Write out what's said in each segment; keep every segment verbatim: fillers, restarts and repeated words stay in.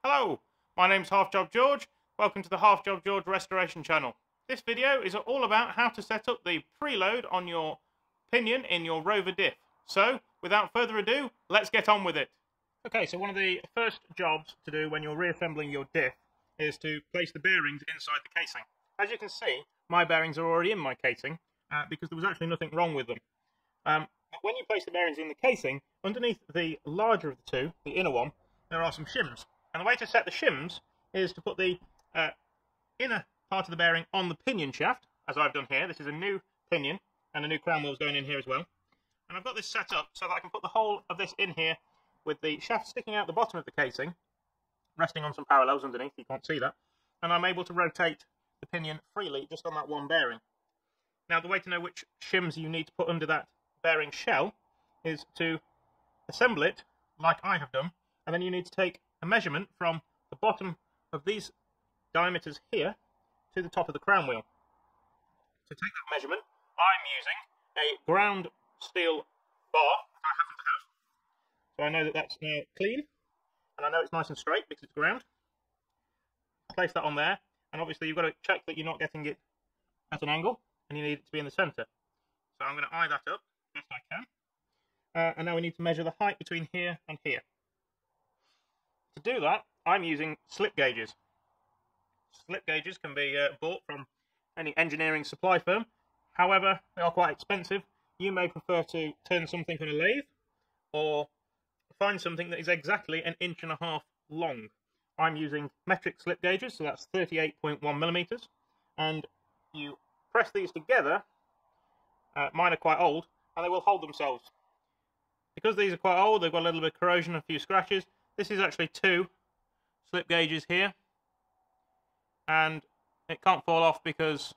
Hello, my name's Half Job George. Welcome to the Half Job George Restoration channel. This video is all about how to set up the preload on your pinion in your Rover Diff. So, without further ado, let's get on with it. Okay, so one of the first jobs to do when you're reassembling your diff is to place the bearings inside the casing. As you can see, my bearings are already in my casing uh, because there was actually nothing wrong with them. Um, but when you place the bearings in the casing, underneath the larger of the two, the inner one, there are some shims. And the way to set the shims is to put the uh, inner part of the bearing on the pinion shaft, as I've done here. This is a new pinion, and a new crown wheel's going in here as well. And I've got this set up so that I can put the whole of this in here with the shaft sticking out the bottom of the casing, resting on some parallels underneath, you can't see that, and I'm able to rotate the pinion freely just on that one bearing. Now, the way to know which shims you need to put under that bearing shell is to assemble it like I have done, and then you need to take a measurement from the bottom of these diameters here to the top of the crown wheel. To take that measurement, I'm using a ground steel bar that I happen to have. So I know that that's now clean, and I know it's nice and straight because it's ground. Place that on there, and obviously you've got to check that you're not getting it at an angle, and you need it to be in the centre. So I'm going to eye that up best I can. Uh, and now we need to measure the height between here and here. To do that, I'm using slip gauges. Slip gauges can be uh, bought from any engineering supply firm. However, they are quite expensive. You may prefer to turn something on a lathe or find something that is exactly an inch and a half long. I'm using metric slip gauges, so that's thirty-eight point one millimeters. And you press these together. Uh, mine are quite old, and they will hold themselves. Because these are quite old, they've got a little bit of corrosion, a few scratches. This is actually two slip gauges here, and it can't fall off because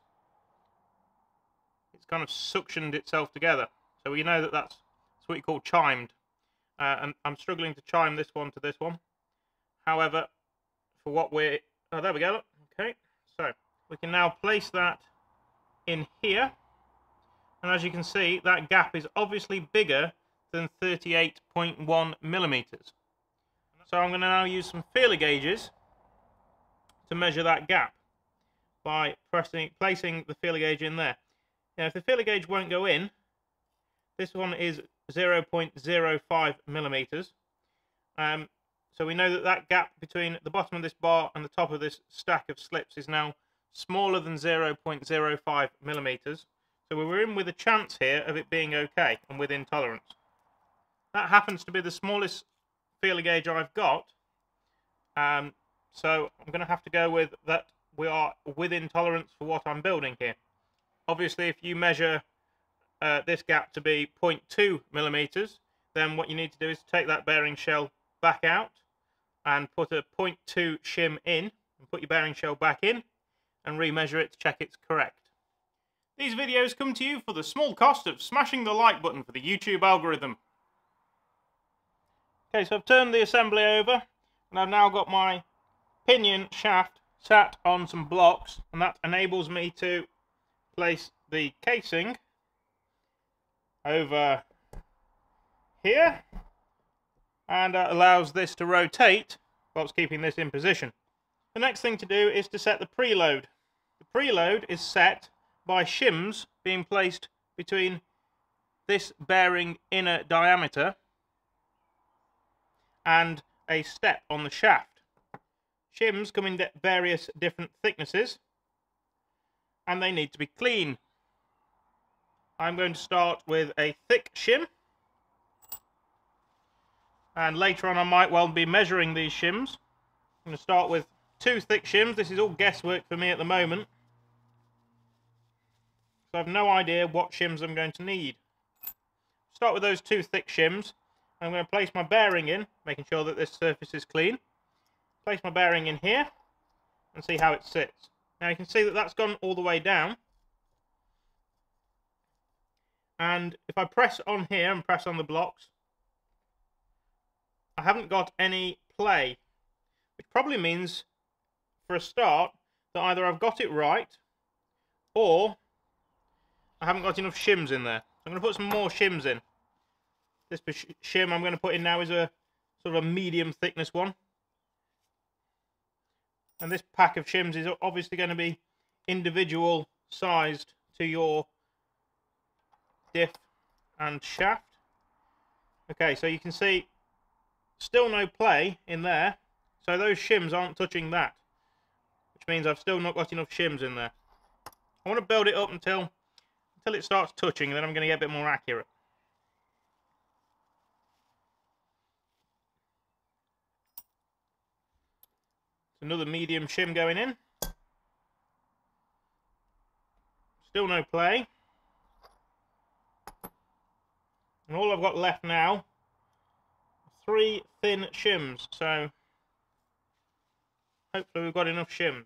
it's kind of suctioned itself together. So we know that that's, that's what you call chimed. Uh, and I'm struggling to chime this one to this one. However, for what we're... Oh, there we go. Okay, so we can now place that in here. And as you can see, that gap is obviously bigger than thirty-eight point one millimeters. So I'm going to now use some feeler gauges to measure that gap by pressing, placing the feeler gauge in there. Now, if the feeler gauge won't go in, this one is zero point zero five millimeters. Um, so we know that that gap between the bottom of this bar and the top of this stack of slips is now smaller than zero point zero five millimeters. So we're in with a chance here of it being okay and within tolerance. That happens to be the smallest feeler gauge I've got, um, so I'm going to have to go with that we are within tolerance for what I'm building here. Obviously, if you measure uh, this gap to be zero point two millimeters, then what you need to do is take that bearing shell back out and put a zero point two shim in, and put your bearing shell back in and remeasure it to check it's correct. These videos come to you for the small cost of smashing the like button for the YouTube algorithm. Okay, so I've turned the assembly over, and I've now got my pinion shaft sat on some blocks, and that enables me to place the casing over here, and uh, allows this to rotate whilst keeping this in position. The next thing to do is to set the preload. The preload is set by shims being placed between this bearing inner diameter and a step on the shaft. Shims come in various different thicknesses, and they need to be clean. I'm going to start with a thick shim, and later on I might well be measuring these shims. I'm going to start with two thick shims. This is all guesswork for me at the moment, so I have no idea what shims I'm going to need. Start with those two thick shims. I'm going to place my bearing in, making sure that this surface is clean. Place my bearing in here and see how it sits. Now you can see that that's gone all the way down. And if I press on here and press on the blocks, I haven't got any play, which probably means, for a start, that either I've got it right or I haven't got enough shims in there. So I'm going to put some more shims in. This shim I'm going to put in now is a sort of a medium thickness one. And this pack of shims is obviously going to be individual sized to your diff and shaft. Okay, so you can see still no play in there, so those shims aren't touching that, which means I've still not got enough shims in there. I want to build it up until until it starts touching, and then I'm going to get a bit more accurate. Another medium shim going in. Still no play. And all I've got left now are three thin shims, so hopefully we've got enough shims.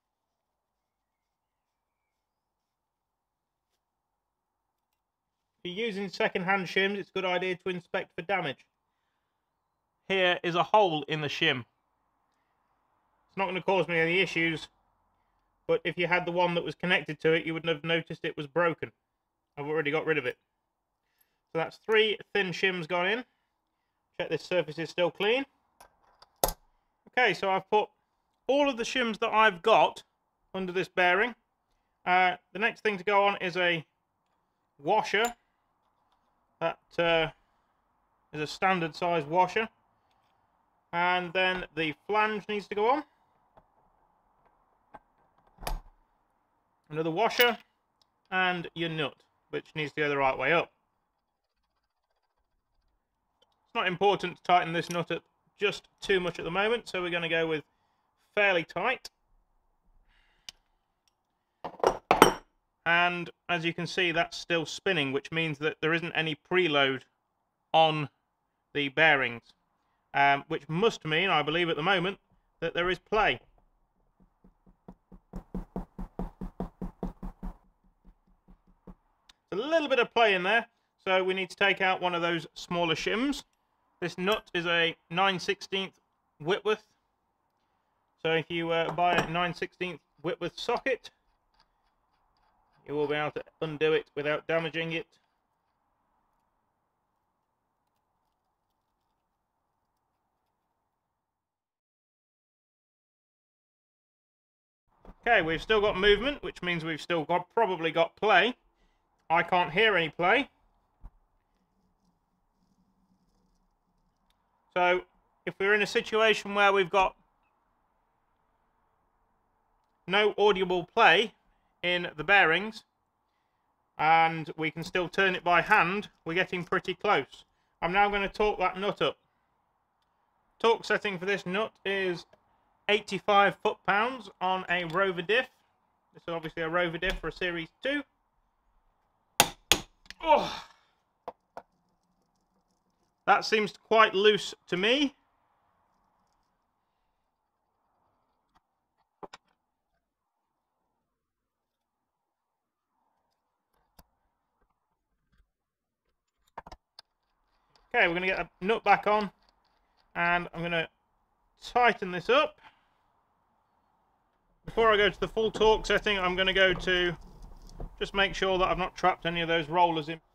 If you're using second-hand shims, it's a good idea to inspect for damage. Here is a hole in the shim. It's not going to cause me any issues, but if you had the one that was connected to it, you wouldn't have noticed it was broken. I've already got rid of it. So that's three thin shims gone in. Check this surface is still clean. Okay, so I've put all of the shims that I've got under this bearing. Uh, the next thing to go on is a washer. That uh, is a standard size washer. And then the flange needs to go on. Another washer, and your nut, which needs to go the right way up. It's not important to tighten this nut up just too much at the moment, so we're going to go with fairly tight. And as you can see, that's still spinning, which means that there isn't any preload on the bearings, um, which must mean, I believe at the moment, that there is play. A little bit of play in there, so we need to take out one of those smaller shims. This nut is a nine sixteenths Whitworth, so if you uh, buy a nine sixteenths Whitworth socket, you will be able to undo it without damaging it. Okay, we've still got movement, which means we've still got probably got play. I can't hear any play. So if we're in a situation where we've got no audible play in the bearings and we can still turn it by hand, we're getting pretty close. I'm now going to torque that nut up. Torque setting for this nut is eighty-five foot-pounds on a Rover diff. This is obviously a Rover diff for a Series two. Oh, that seems quite loose to me. Okay, we're going to get a nut back on, and I'm going to tighten this up. Before I go to the full torque setting, I'm going to go to just make sure that I've not trapped any of those rollers in.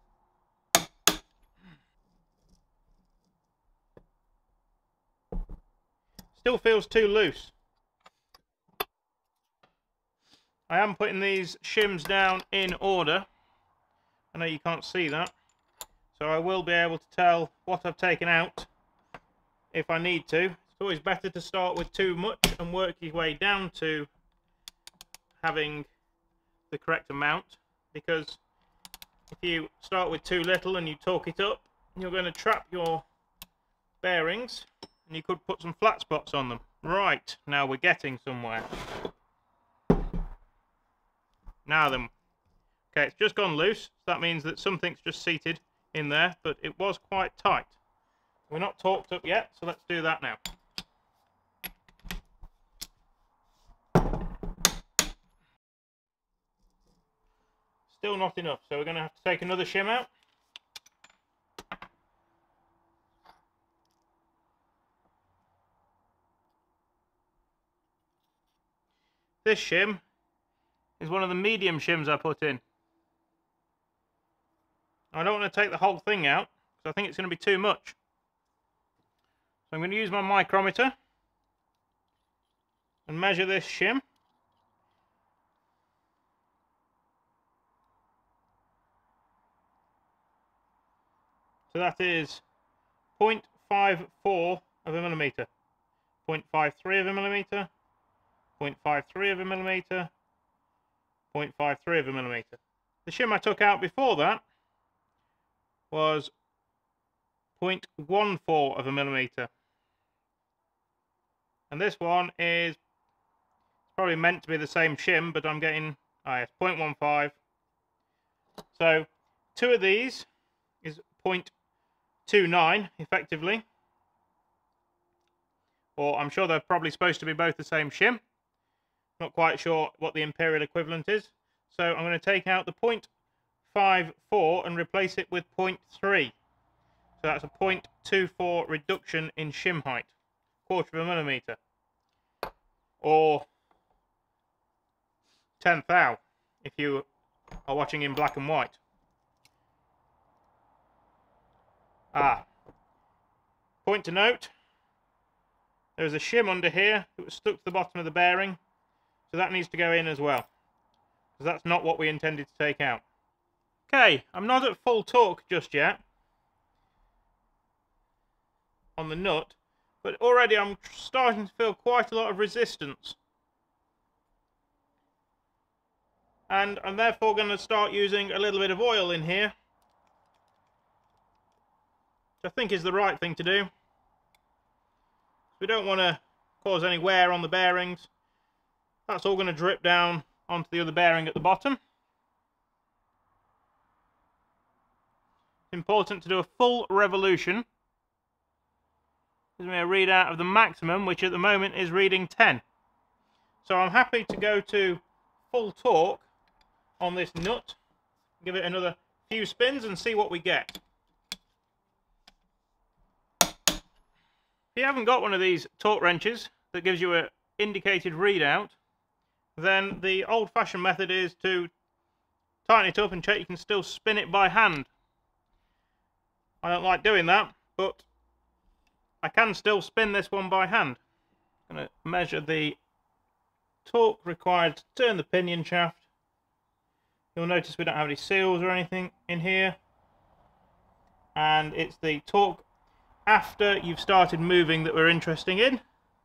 Still feels too loose. I am putting these shims down in order. I know you can't see that, so I will be able to tell what I've taken out if I need to. It's always better to start with too much and work your way down to having the correct amount, because if you start with too little and you torque it up, you're going to trap your bearings and you could put some flat spots on them. Right, now we're getting somewhere. Now then, okay, it's just gone loose, so that means that something's just seated in there, but it was quite tight. We're not torqued up yet, so let's do that now. Still not enough, so we're going to have to take another shim out. This shim is one of the medium shims I put in. I don't want to take the whole thing out, because I think it's going to be too much. So I'm going to use my micrometer and measure this shim. So that is zero point five four of a millimetre, zero point five three of a millimetre, zero point five three of a millimetre, zero point five three of a millimetre. The shim I took out before that was zero point one four of a millimetre. And this one is probably meant to be the same shim, but I'm getting oh yes, zero point one five. So two of these is zero point two nine effectively, or I'm sure they're probably supposed to be both the same shim. Not quite sure what the imperial equivalent is, so I'm going to take out the zero point five four and replace it with zero point three. So that's a zero point two four reduction in shim height, quarter of a millimetre, or tenth thou if you are watching in black and white. Ah, point to note, there's a shim under here that was stuck to the bottom of the bearing, so that needs to go in as well, because that's not what we intended to take out. Okay, I'm not at full torque just yet on the nut, but already I'm starting to feel quite a lot of resistance. And I'm therefore going to start using a little bit of oil in here, which I think is the right thing to do. We don't want to cause any wear on the bearings. That's all going to drip down onto the other bearing at the bottom. It's important to do a full revolution. Gives me a readout of the maximum, which at the moment is reading ten. So I'm happy to go to full torque on this nut. Give it another few spins and see what we get. If you haven't got one of these torque wrenches that gives you an indicated readout, then the old-fashioned method is to tighten it up and check you can still spin it by hand. I don't like doing that, but I can still spin this one by hand. I'm going to measure the torque required to turn the pinion shaft. You'll notice we don't have any seals or anything in here. And it's the torque after you've started moving that we're interested in.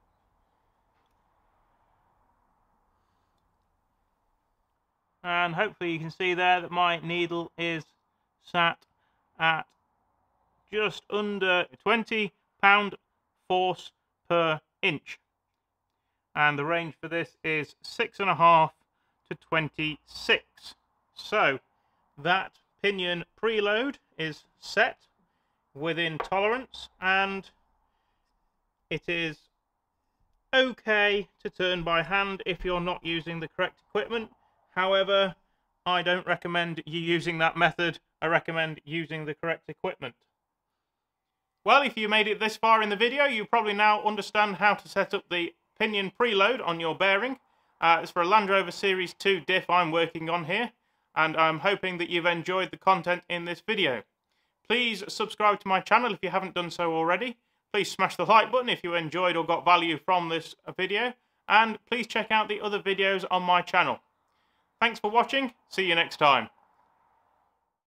And hopefully you can see there that my needle is sat at just under twenty pound force per inch. And the range for this is six and a half to twenty-six. So that pinion preload is set within tolerance, and it is okay to turn by hand if you're not using the correct equipment. However, I don't recommend you using that method. I recommend using the correct equipment. Well, if you made it this far in the video, you probably now understand how to set up the pinion preload on your bearing. Uh, it's for a Land Rover Series two diff I'm working on here, and I'm hoping that you've enjoyed the content in this video. Please subscribe to my channel if you haven't done so already. Please smash the like button if you enjoyed or got value from this video. And please check out the other videos on my channel. Thanks for watching. See you next time.